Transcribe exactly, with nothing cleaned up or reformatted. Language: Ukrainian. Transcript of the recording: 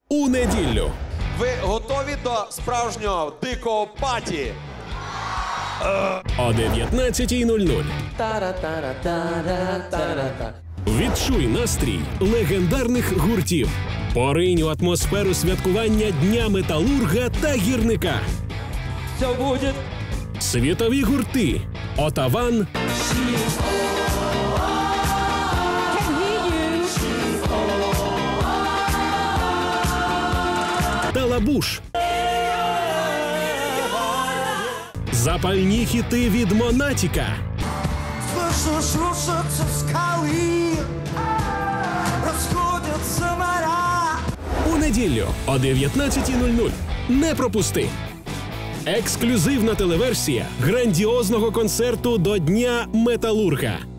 у неділю. Ви готові до справжнього дикого паті? О дев'ятнадцятій нуль нуль. Відчуй настрій легендарних гуртів. Поринь у атмосферу святкування Дня металурга та гірника. Все буде. Світові гурти Отаван, Талабуш. Запальні хіти від Монатіка. Слышу, рушатся скалы, расходятся моря. У неділю о дев'ятнадцятій нуль нуль. Не пропусти! Ексклюзивна телеверсія грандіозного концерту до Дня металурга.